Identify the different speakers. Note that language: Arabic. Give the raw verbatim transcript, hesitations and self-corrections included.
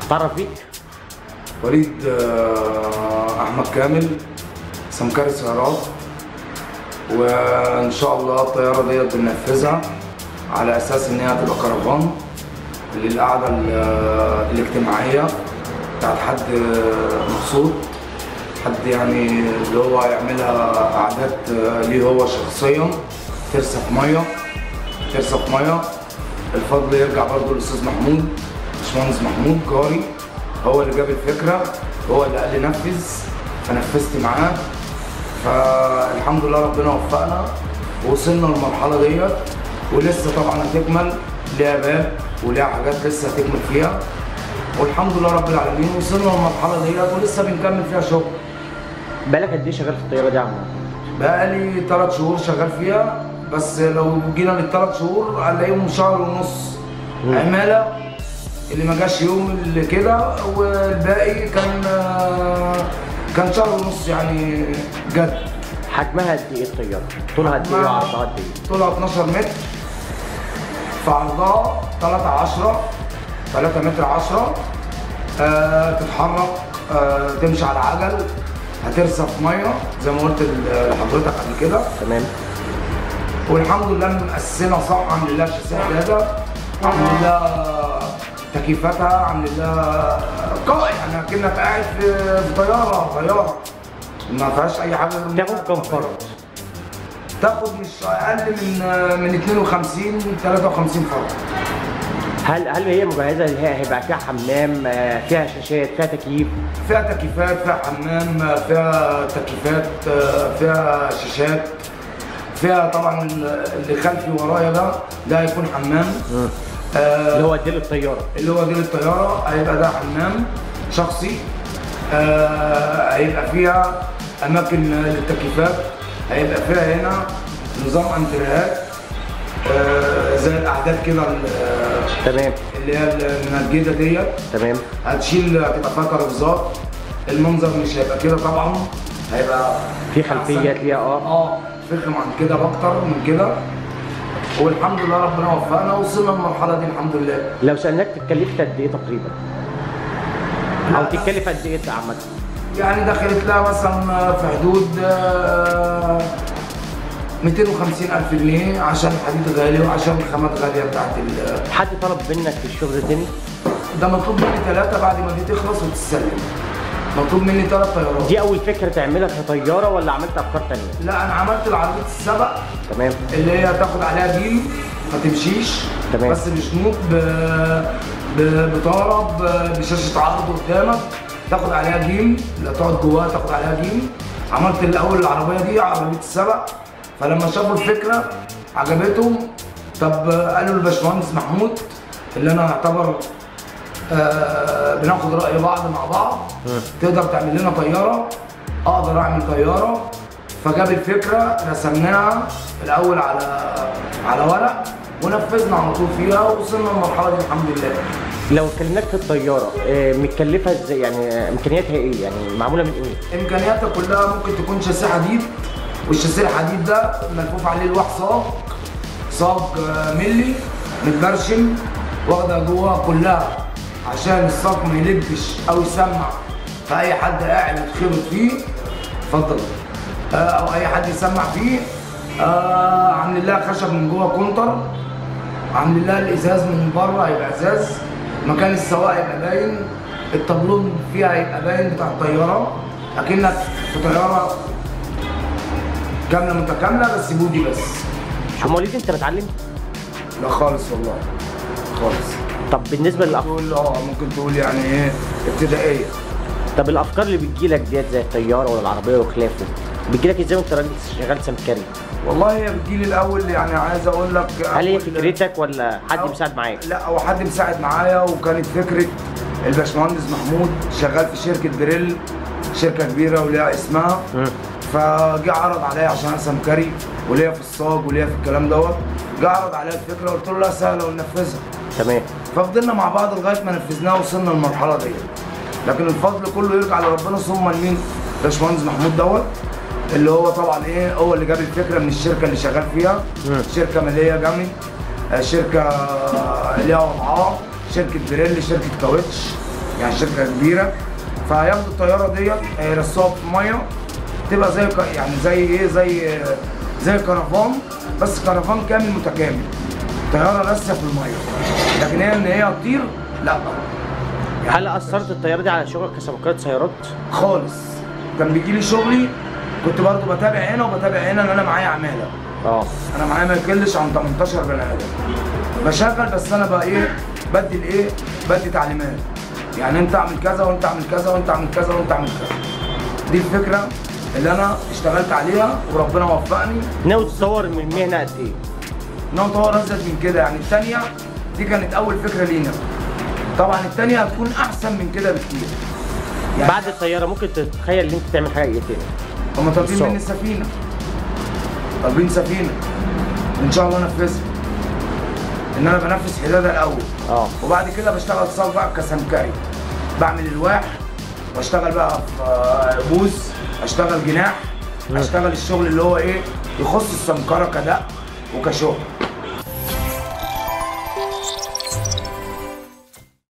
Speaker 1: تعرف بيك؟
Speaker 2: وليد احمد كامل، سمكري سيارات. وان شاء الله الطياره ديت بننفذها على اساس ان هي هتبقى كرفان للقعده الاجتماعيه بتاعت حد مقصود، حد يعني اللي هو يعملها قعدات ليه هو شخصيا، ترسى في ميه ترسى في ميه. الفضل يرجع برضه للاستاذ محمود، باشمهندس محمود جاري، هو اللي جاب الفكره، هو اللي قال لي نفذ، فنفذت معاه. فالحمد لله ربنا وفقنا ووصلنا للمرحله ديت، ولسه طبعا هتكمل، ليها باب وليها حاجات لسه هتكمل فيها، والحمد لله رب العالمين وصلنا للمرحله ديت ولسه بنكمل فيها شغل.
Speaker 1: بقالك قد ايه شغال في الطياره دي يا عم؟
Speaker 2: بقالي ثلاث شهور شغال فيها، بس لو جينا للثلاث شهور هنلاقيهم شهر ونص عماله، اللي ما جاش يوم اللي كده، والباقي كان كان شهر ونص يعني جد.
Speaker 1: حجمها قد ايه الطياره؟ طولها قد ايه وعرضها قد ايه؟
Speaker 2: طولها اتناشر متر، في عرضها تلاتة عشرة، تلاتة متر عشرة. آه تتحرك، آه تمشي على عجل، هترسى في ميه زي ما قلت لحضرتك قبل كده.
Speaker 1: تمام.
Speaker 2: والحمد لله مقسمه صح، الحمد لله الشاسيه حداده، الحمد لله تكييفاتها، الحمد لله قائم، يعني اكنك قاعد في في طياره طياره ما فيهاش اي حاجه.
Speaker 1: تاخد كام فرد؟
Speaker 2: تاخد مش اقل من من اتنين وخمسين تلاتة وخمسين فرد.
Speaker 1: هل هل هي مجهزه اللي هي هيبقى فيها حمام، فيها شاشات، فيها تكييف؟
Speaker 2: فيها تكييفات، فيها حمام، فيها تكييفات، فيها شاشات، فيها طبعا اللي خلفي ورايا ده ده هيكون حمام.
Speaker 1: آه اللي هو ديل الطياره
Speaker 2: اللي هو ديل الطياره هيبقى ده حمام شخصي. آه هيبقى فيها اماكن للتكييفات، هيبقى فيها هنا نظام انتريهات آه زي الاعداد كده.
Speaker 1: تمام.
Speaker 2: اللي هي المنجده ديت.
Speaker 1: تمام.
Speaker 2: هتشيل، هتبقى فيها ترابيزات، المنظر مش هيبقى كده طبعا، هيبقى
Speaker 1: في خلفيات ليها اه
Speaker 2: اه فخم عن كده باكتر من كده. والحمد لله ربنا وفقنا وصلنا للمرحله دي الحمد لله.
Speaker 1: لو سالناك تتكلفت قد ايه تقريبا؟ او تتكلف قد ايه عامه؟
Speaker 2: يعني دخلت لها مثلا في حدود ميتين وخمسين ألف جنيه، عشان الحديد غالي وعشان الخامات غاليه بتاعت ال.
Speaker 1: حد طلب منك في الشغل تاني؟
Speaker 2: ده مطلوب مني ثلاثه بعد ما دي تخلص وتتسلم. مطلوب مني ثلاث طيارات.
Speaker 1: دي اول فكره تعملها كطياره ولا عملت افكار تانيه؟
Speaker 2: لا انا عملت العربيه السبق.
Speaker 1: تمام.
Speaker 2: اللي هي تاخد عليها جيم ما تمشيش.
Speaker 1: تمام.
Speaker 2: بس بشنوط بطاره بشاشه عرض قدامك، تاخد عليها جيم، لا تقعد جواها تاخد عليها جيم. عملت الاول العربيه دي عربيه السبق، فلما شافوا الفكره عجبتهم. طب قالوا للباشمهندس محمود اللي انا اعتبر آه بناخد راي بعض مع بعض، تقدر تعمل لنا طياره؟ اقدر اعمل طياره. فجاب الفكره، رسمناها الاول على على ورق ونفذنا على طول فيها ووصلنا للمرحله دي الحمد لله.
Speaker 1: لو اتكلمناك في الطياره متكلفه ازاي؟ يعني امكانياتها ايه؟ يعني معموله من ايه؟
Speaker 2: امكانياتها كلها ممكن تكون شاسيه حديد، والشاسيه الحديد ده ملفوف عليه لوح صاج صاج ملي متبرشم، واخده جوه كلها عشان الصاج ما يلبش او يسمع فاي حد قاعد يتخبط فيه. اتفضل. او اي حد يسمع فيه. آه عامل لها خشب من جوه كونتر، عامل لها الازاز من بره هيبقى ازاز، مكان السواق هيبقى باين، الطابلون فيها هيبقى باين بتاع الطياره، اكنك في طياره كامله متكامله بس بودي بس.
Speaker 1: عم وليد انت متعلم؟
Speaker 2: لا خالص والله خالص.
Speaker 1: طب بالنسبه للافكار
Speaker 2: تقول اه ممكن تقول يعني ايه ابتدائيه.
Speaker 1: طب الافكار اللي بتجيلك ديت زي الطياره ولا العربيه وخلافه بتجيلك ازاي وانت راجل شغال سمكري؟
Speaker 2: والله هي بتجيلي الاول، يعني عايز اقول لك
Speaker 1: هل هي فكرتك ولا حد مساعد معاك؟
Speaker 2: لا هو حد مساعد معايا، وكانت فكره الباشمهندس محمود شغال في شركه بريل، شركه كبيره وليها اسمها. فجه عرض عليا عشان انا سمكري وليا في الصاج وليا في الكلام دوت، جه عرض عليا الفكره قلت له لا سهله وننفذها.
Speaker 1: تمام.
Speaker 2: ففضلنا مع بعض لغايه ما نفذناها وصلنا للمرحله دي. لكن الفضل كله يرجع لربنا ثم لمين؟ باشمهندس محمود دوت اللي هو طبعا ايه هو اللي جاب الفكره من الشركه اللي شغال فيها. مم. شركه ماليه جامد، شركه ليها وضعها، شركه بريل، شركه كاوتش، يعني شركه كبيره، فهياخدوا الطياره ديت يرسوها في الميه، تبقى زي يعني زي ايه زي زي كرفان، بس كرفان كامل متكامل، طياره راسه في الميه، لكن هي ان هي تطير لا.
Speaker 1: يعني هل اثرت الطياره دي على شغلك كسباقات سيارات؟
Speaker 2: خالص. كان بيجي لي شغلي كنت برضه بتابع هنا وبتابع هنا ان انا معايا عماله.
Speaker 1: اه
Speaker 2: انا معايا ما يقلش عن تمنتاشر بني ادم بشغل، بس انا بقى ايه بدي الايه بدي تعليمات، يعني انت اعمل كذا وانت اعمل كذا وانت اعمل كذا وانت اعمل كذا. دي الفكره اللي انا اشتغلت عليها وربنا وفقني.
Speaker 1: ناوي تطور من المهنه قد ايه؟
Speaker 2: ناوي اطور ازيد من كده، يعني الثانيه دي كانت اول فكره لينا، طبعا الثانيه هتكون احسن من كده بكتير.
Speaker 1: يعني بعد الطياره ممكن تتخيل ان انت تعمل حاجه ايه تاني؟
Speaker 2: هم طالبين مني السفينه، طالبين سفينه ان شاء الله انفذها، ان انا بنفذ حدادها الاول
Speaker 1: اه
Speaker 2: وبعد كده بشتغل صاج بقى كسمكري، بعمل الواح واشتغل بقى في بوز، اشتغل جناح، اشتغل الشغل اللي هو ايه يخص السمكره كدق وكشغل.